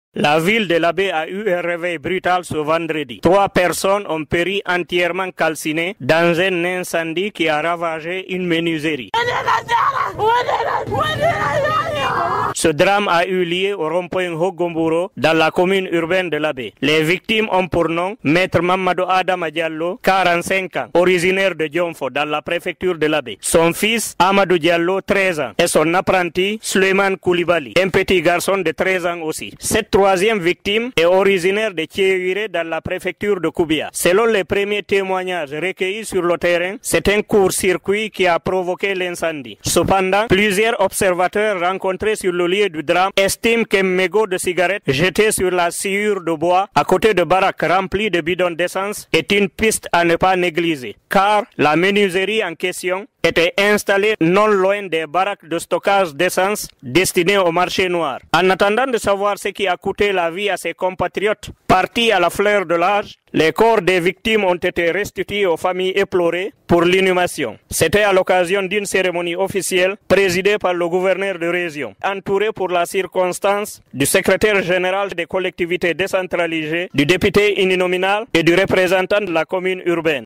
La ville de l'Abbé a eu un réveil brutal ce vendredi. 3 personnes ont péri entièrement calcinées dans un incendie qui a ravagé une menuiserie. Ce drame a eu lieu au rond-point Hogomburo dans la commune urbaine de l'Abbé. Les victimes ont pour nom Maître Mamadou Adama Diallo, 45 ans, originaire de Dionfo dans la préfecture de l'Abbé. Son fils Amadou Diallo, 13 ans, et son apprenti Suleiman Koulibaly, un petit garçon de 13 ans aussi. Cette troisième victime est originaire de Thiéhiré dans la préfecture de Koubia. Selon les premiers témoignages recueillis sur le terrain, c'est un court-circuit qui a provoqué l'incendie. Cependant, plusieurs observateurs rencontrés sur le lieu du drame estiment qu'un mégot de cigarette jeté sur la sciure de bois à côté de baraques remplies de bidons d'essence est une piste à ne pas négliger, car la menuiserie en question était installée non loin des baraques de stockage d'essence destinées au marché noir. En attendant de savoir ce qui a coûté la vie à ses compatriotes partis à la fleur de l'âge, les corps des victimes ont été restitués aux familles éplorées pour l'inhumation. C'était à l'occasion d'une cérémonie officielle présidée par le gouverneur de région, entouré pour la circonstance du secrétaire général des collectivités décentralisées, du député uninominal et du représentant de la commune urbaine.